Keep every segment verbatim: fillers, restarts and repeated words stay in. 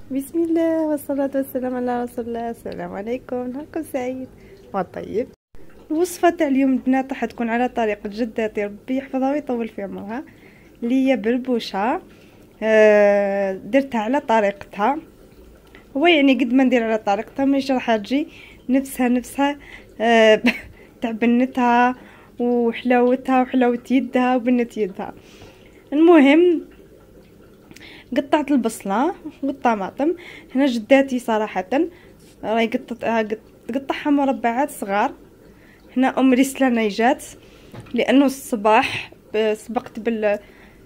بسم الله والصلاة والسلام على رسول الله. السلام عليكم، نهاركم سعيد وطيب. الوصفة تاع اليوم البنات راح تكون على طريقة جداتي ربي يحفظها ويطول في عمرها، اللي هي بربوشة. آه درتها على طريقتها، هو يعني قد ما ندير على طريقتها مش راح تجي نفسها نفسها آه تاع بنتها وحلاوتها وحلاوة يدها وبنت يدها. المهم قطعت البصله والطماطم. هنا جداتي صراحه راهي قطعها قطعها مربعات صغار. هنا ام رسلانه جات لانه الصباح سبقت بال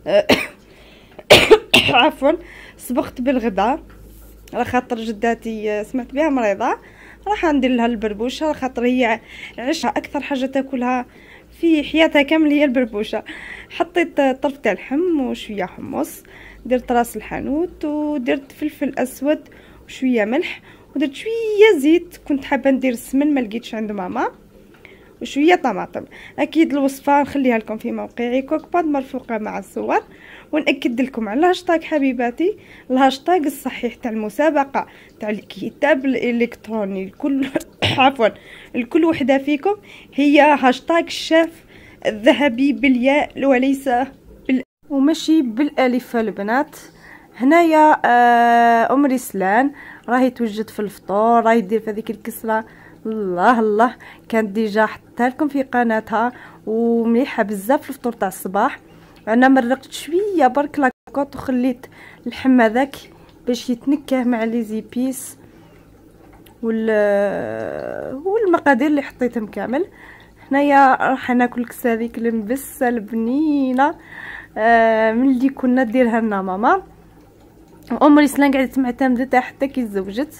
عفوا سبقت بالغداء، على خاطر جداتي سمعت بها مريضه، راح ندير لها البربوشه على خاطر هي عشها اكثر حاجه تاكلها في حياتها كامل هي البربوشه. حطيت طرف تاع اللحم وشويه حمص، درت راس الحانوت ودرت فلفل اسود وشويه ملح ودرت شويه زيت، كنت حابه ندير السمن ما لقيتش عند ماما، وشويه طماطم. اكيد الوصفه نخليها لكم في موقعي كوكباد مرفوقه مع الصور، ونأكد لكم على الهاشتاغ حبيباتي، الهاشتاغ الصحيح تاع المسابقه تاع الكتاب الالكتروني الكل عفوا الكل وحده فيكم هي هاشتاغ الشاف الذهبي بالياء وليس بال وماشي بالالف البنات. هنايا آه ام رسلان راهي توجد في الفطور، راهي دير في هذيك الكسره الله الله، كانت ديجا حطيتها لكم في قناتها ومليحه بزاف في الفطور تاع الصباح. انا مرقت شويه برك لاكوط وخليت اللحم هذاك باش يتنكه مع لي زيبيس وال والمقادير اللي حطيتهم كامل. هنايا راح ناكل كسا هذيك المبسه البنينه آه من اللي كنا ديرها لنا ماما. ام رسلان قعدت معتمدتها حتى كي تزوجت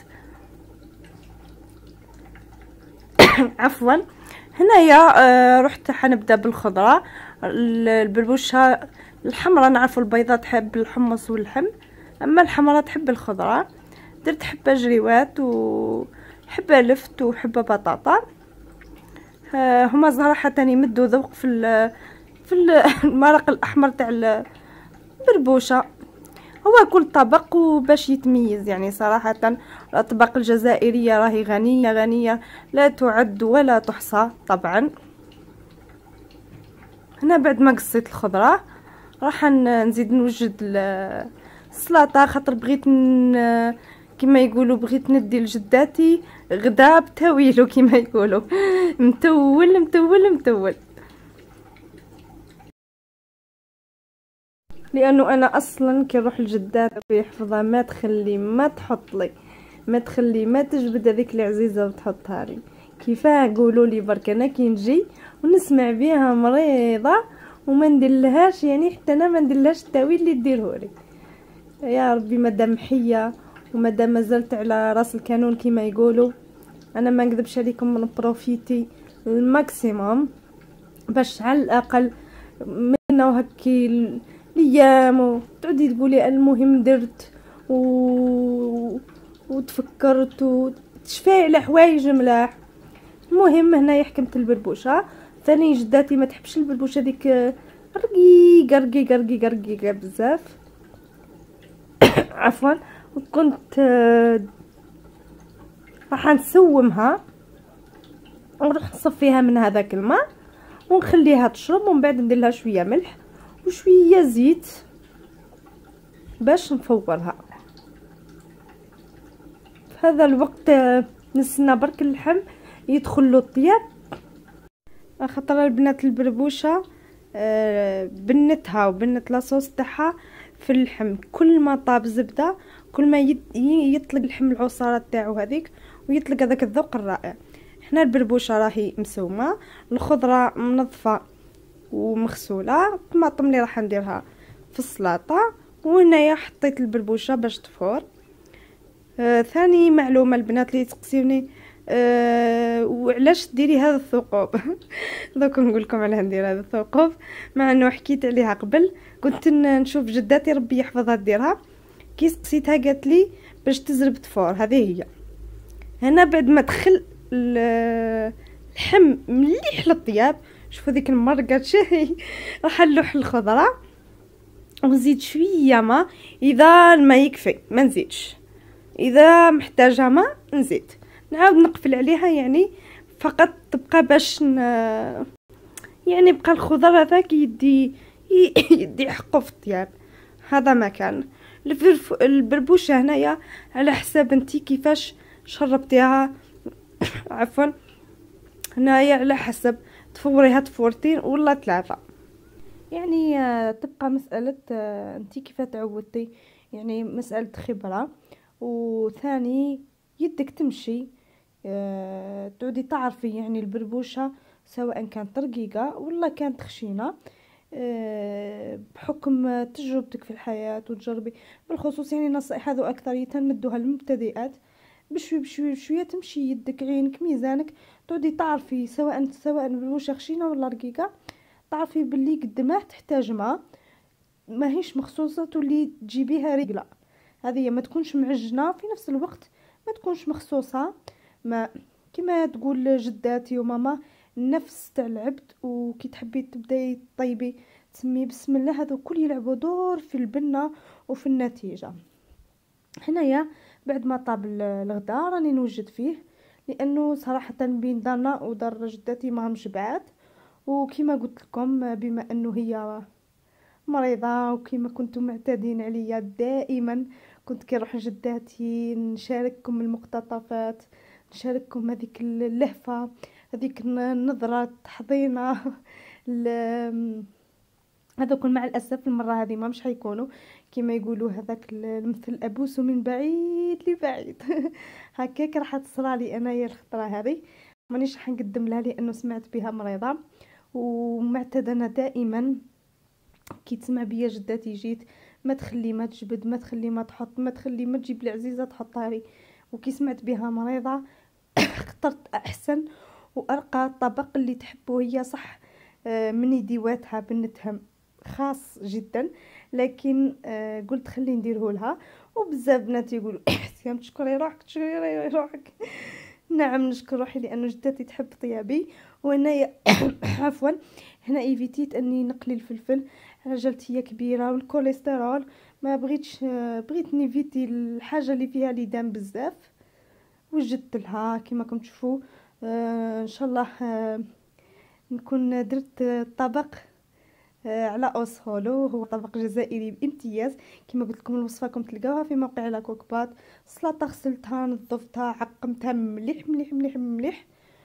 عفوا. هنايا آه رحت حنبدا بالخضره. البربوشه الحمراء نعرفوا البيضه تحب الحمص واللحم، اما الحمراء تحب الخضره. درت حبه جريوات وحبه لفت وحبه بطاطا. آه هما صراحه يمدوا ذوق في في المرق الاحمر تاع البربوشه. هو كل طبق وباش يتميز، يعني صراحه الاطباق الجزائريه راهي غنيه غنيه لا تعد ولا تحصى. طبعا هنا بعد ما قصيت الخضره راح نزيد نوجد السلطه، خاطر بغيت كما يقولوا بغيت ندي لجداتي غدا بتاويلو كما يقولوا متول متول متول، لانه انا اصلا كي نروح لجدات يحفظها ما تخلي ما تحط لي ما تخلي ما تجبد هذيك العزيزه وتحطها لي. كيفاه قولوا لي برك انا كي نجي ونسمع بها مريضه وما نديرلهاش، يعني حتى انا ما نديرلهاش التاويل اللي ديرهولي. يا ربي مادام حيه ومادام مازلت على راس الكانون كما يقولوا، انا ما نكذبش عليكم من بروفيتي الماكسيموم باش على الاقل منه هكي الايام وتعودي تقولي المهم درت و... وتفكرت وتشفاي على حوايج ملاح. المهم هنا حكمت البربوشه. ثاني جداتي ما تحبش البربوشه ديك رقيقه رقيقه رقيقه رقيقه بزاف عفوا. وكنت راح نسومها ونروح نصفيها من هذاك الماء ونخليها تشرب، ومن بعد ندير لها شويه ملح وشويه زيت باش نفورها. في هذا الوقت نستنى برك اللحم يدخل له الطياب، خاطر البنات البربوشه بنتها وبنت لاصوص تاعها في اللحم. كل ما طاب زبده كل ما يطلق اللحم العصاره تاعو هذيك ويطلق هذاك الذوق الرائع. هنا البربوشه راهي مسومه، الخضره منظفه ومغسوله، الطماطم اللي راح نديرها في السلطه، وهنايا حطيت البربوشه باش تفور. آه ثاني معلومه البنات اللي تسقسيوني أه وعلاش ديري هذا الثقوب دوك نقول لكم علاه ندير هذا الثقوب، مع انه حكيت عليها قبل. كنت نشوف جداتي ربي يحفظها ديرها، كي سقسيتها قالت لي باش تزرب تفور. هذه هي. هنا بعد ما دخل اللحم مليح للطياب، شوفوا ديك المرقه شهي، راح نلوح الخضره ونزيد شويه ما، اذا الماء يكفي ما نزيدش. اذا محتاجه ما نزيد نعاود نقفل عليها، يعني فقط تبقى باش ن... يعني بقى الخضر هذاك يدي يدي يحقو في الطياب. هذا ما كان الفرف... البربوشه هنايا على حساب انتي كيفاش شربتيها عفوا، هنايا على حسب تفوريها تفورتين ولا ثلاثه، يعني تبقى مساله انتي كيف تعودتي، يعني مساله خبره. وثاني يدك تمشي أه تعودي تعرفي يعني البربوشه سواء كانت رقيقه ولا كانت خشينه أه بحكم تجربتك في الحياه وتجربي بالخصوص. يعني نصائح هذو اكثر يتمدوها للمبتدئات، بشوي بشوي بشويه تمشي يدك عينك ميزانك تعودي تعرفي سواء سواء البربوشه خشينه ولا رقيقه، تعرفي باللي قدامها تحتاج ماء ماهيش مخصوصه تولي تجيبيها رجله، هذه ما تكونش معجنه في نفس الوقت ما تكونش مخصوصه. ما كما تقول جداتي وماما النفس تاع العبد، وكي تحبي تبداي طيبي تسمي بسم الله، هذو كل يلعبوا دور في البنه وفي النتيجه. هنايا بعد ما طاب الغداء راني نوجد فيه، لانه صراحه بين دارنا ودار جداتي ما همش بعاد، وكما قلت لكم بما انه هي مريضه وكما كنتم معتادين عليا دائما كنت كنروح لجداتي نشارككم المقتطفات، نشارككم هذيك اللهفه هذيك النظره تحضينه هذوك. مع الاسف المره هذه ما مش حيكونوا كما يقولوا هذاك المثل ابوس من بعيد لبعيد هكاك راح تصرالي انايا الخطره هذه، مانيش راح نقدم لها لانه سمعت بها مريضه. ومعتاد انا دائما كي تسمع بيا جداتي جيت ما تخلي ما تجبد ما تخلي ما تحط ما تخلي ما تجيب العزيزه تحطها لي، وكي سمعت بها مريضه اخترت احسن وارقى الطبق اللي تحبه هي، صح من يديواتها بنتهم خاص جدا، لكن قلت خلي نديره لها. وبزاف بنات يقولوا احسن تشكري روحك تشكري روحك نعم نشكر روحي لانه جدتي تحب طيابي. وهنايا عفوا هنا ايفيتيت اني نقلي الفلفل، عجلت هي كبيره والكوليسترول ما بغيتش، بغيت نيفيتي الحاجه اللي فيها ليدام بزاف. وجدت لها كما راكم تشوفوا آه ان شاء الله آه نكون درت طبق آه على اوسهولو، هو طبق جزائري بامتياز كما قلت لكم. الوصفه راكم تلقاوها في موقع لا كوكبات. سلطه غسلتها نظفتها عقمتها مليح مليح مليح مليح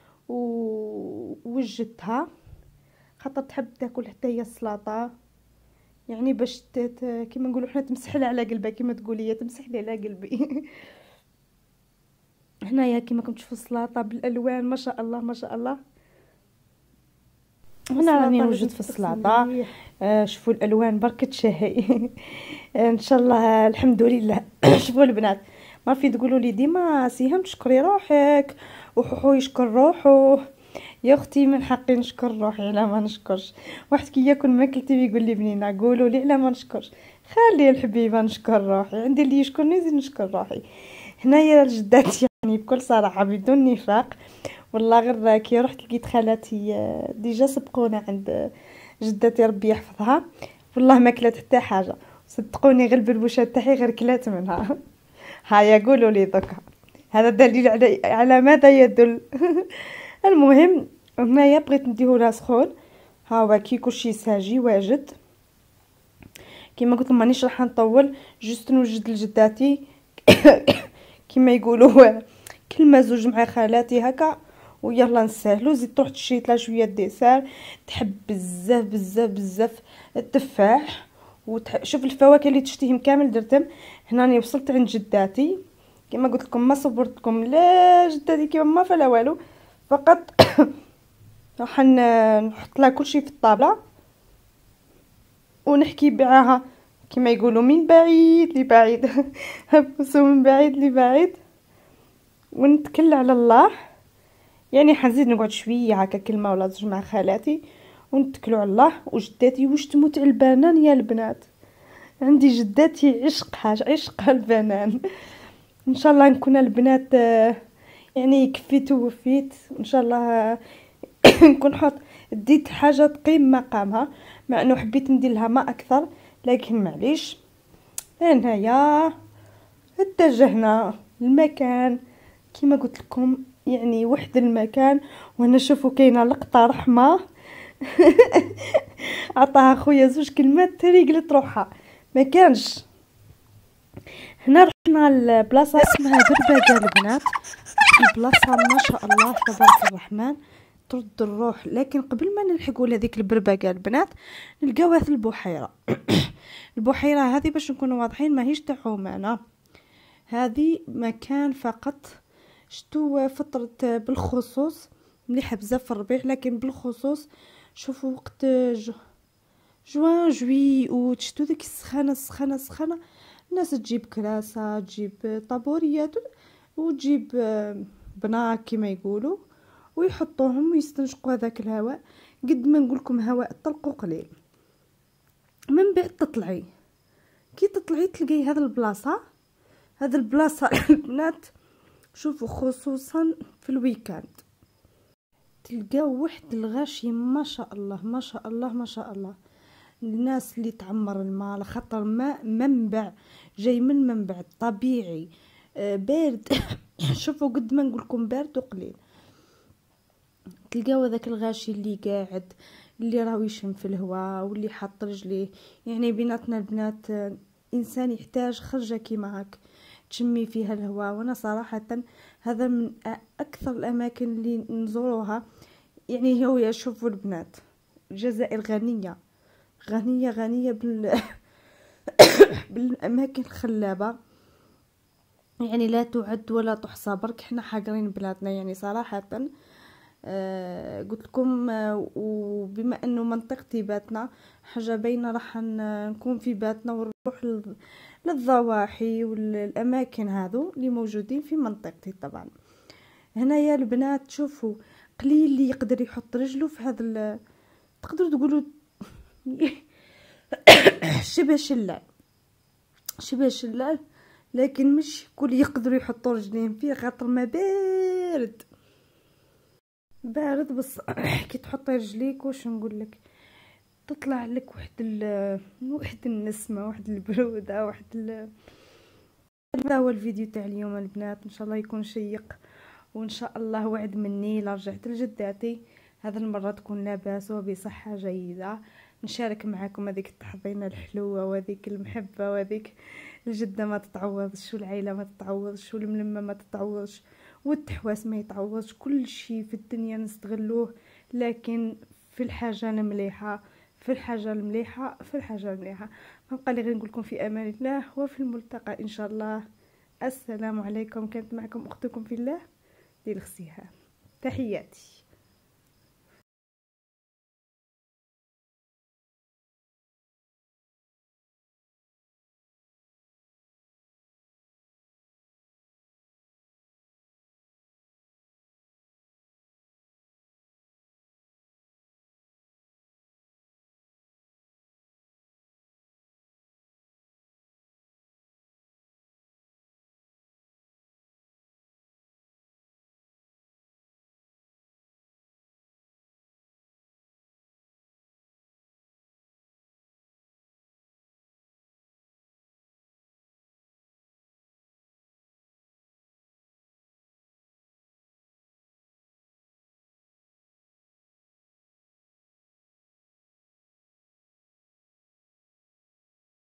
ووجدتها خاطر تحب تاكل حتى هي السلطه، يعني باش كيما نقولوا حنا تمسح لي على قلبها كيما تقول هي تمسح لي على قلبي هنايا كيما راكم تشوفوا السلطه بالالوان ما شاء الله ما شاء الله. هنا راني نوجد في السلطه آه شوفوا الالوان برك تشهي ان شاء الله الحمد لله شوفوا البنات ما في تقولوا لي ديما سيهم تشكري روحك وحوحو يشكر روحو، يا اختي من حقي نشكر روحي على ما نشكرش. واحد كي ياكل ماكلتي بيقول لي بنينه قولوا لي على ما نشكرش، خلي الحبيبه نشكر روحي، عندي اللي يشكرني زيد نشكر روحي. هنايا جداتي يعني بكل صراحه بدون نفاق والله غير كي رحت لقيت خالاتي ديجا سبقونا عند جداتي ربي يحفظها، والله ما كلات حتى حاجه صدقوني غير البربوشه تاعي غير كلات منها هيا قولوا لي دوكا هذا دليل على على ماذا يدل المهم هنايا بغيت نديهولها سخون، ها هو كي كلشي ساجي واجد كيما قلت مانيش راح نطول، جوست نوجد لجداتي كيما يقولوا كلمه زوج مع خالاتي هكا ويلا نسهلو. زيد تروح تشري لها شويه ديسار تحب بزاف بزاف بزاف التفاح وتح... شوف الفواكه اللي تشتيهم كامل درتهم. هنا راني وصلت عند جداتي كما قلت لكم ما صبرتكم لا جداتي كيما ما فلا والو، فقط راح نحط لها كل شيء في الطابله ونحكي معاها كما يقولوا من بعيد لبعيد هبسوا من بعيد لبعيد ونتكل على الله. يعني حنزيد نقعد شويه هكا كلمه ولا زوج مع خالاتي ونتكلوا على الله. وجداتي واش تموت على البنان يا البنات، عندي جداتي عشقها عشقها البنان. ان شاء الله نكون البنات يعني كفيت ووفيت ان شاء الله نكون حط ديت حاجه تقيم مقامها، مع انه حبيت ندير لها ما اكثر لكن معليش. هنايا اتجهنا المكان كما قلت لكم، يعني وحد المكان. وهنا شوفوا كاينه لقطه رحمه عطاها خويا زوج كلمات تري قلت روحها ما كانش. هنا رحنا لبلاصه اسمها برباقه البنات. البلاصه ما شاء الله تبارك الرحمن ترد الروح. لكن قبل ما نلحقوا لهذيك البرباقه البنات نلقاو هذه البحيره. البحيره هذه باش نكونوا واضحين ماهيش تاع عمان، هذه مكان فقط شتو فتره بالخصوص مليحه بزاف في الربيع، لكن بالخصوص شوفوا وقت جو جوان جوي اوت شتو ديك السخانه السخانه السخانه الناس تجيب كراسه تجيب طابوريات وتجيب بناك كما يقولوا ويحطوهم ويستنشقوا هذاك الهواء. قد ما نقول لكم هواء الطلق قليل. من بعد تطلعي كي تطلعي تلقاي هذا البلاصه هذا البلاصه البنات شوفوا خصوصا في الويكاند تلقاو واحد الغاشي ما شاء الله ما شاء الله ما شاء الله. الناس اللي تعمر الماء على خاطر ماء منبع جاي من منبع طبيعي بارد. شوفوا قد ما نقول لكم بارد وقليل تلقاو هذاك الغاشي اللي قاعد اللي راهو يشم في الهواء واللي حاط رجليه. يعني بيناتنا البنات انسان يحتاج خرجه كيما هاك تشمي فيها الهواء. وانا صراحه هذا من اكثر الاماكن اللي نزوروها. يعني هو يشوفوا البنات الجزائر غنيه غنيه غنيه بال بالاماكن الخلابه، يعني لا تعد ولا تحصى. برك حنا حاقرين بلادنا يعني صراحه. آه قلت لكم آه وبما انه منطقتي باتنا حاجه باينه راح نكون في باتنا ونروح للضواحي والاماكن هذو اللي موجودين في منطقتي. طبعا هنا يا البنات شوفوا قليل اللي يقدر يحط رجله في هذا تقدروا تقولوا شبه شلال شبه شلال، لكن مش كل يقدروا يحطوا رجلين فيه خاطر ما بارد بارد. بس كي تحطي رجليك واش نقول لك تطلع لك واحد ال واحد النسمه واحد البروده واحد ال... هذا هو الفيديو تاع اليوم البنات. ان شاء الله يكون شيق وان شاء الله وعد مني لا رجعت لجداتي هذا المره تكون لاباس وبصحه جيده. نشارك معكم هذيك التحضينه الحلوه وهذيك المحبه وهذيك الجده ما تتعوضش والعيله ما تتعوضش والملمه ما تتعوضش والتحواس ما يتعوضش. كل شيء في الدنيا نستغلوه، لكن في الحاجه المليحه في الحاجه المليحه في الحاجه المليحه. ما بقى لي غير نقول لكم في امان الله وفي الملتقى ان شاء الله. السلام عليكم. كانت معكم اختكم في الله ديال الخسيها. تحياتي.